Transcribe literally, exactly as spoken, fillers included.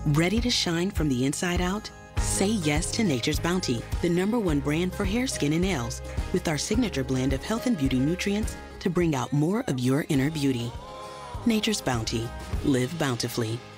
Ready to shine from the inside out? Say yes to Nature's Bounty, the number one brand for hair, skin, and nails, with our signature blend of health and beauty nutrients to bring out more of your inner beauty. Nature's Bounty. Live bountifully.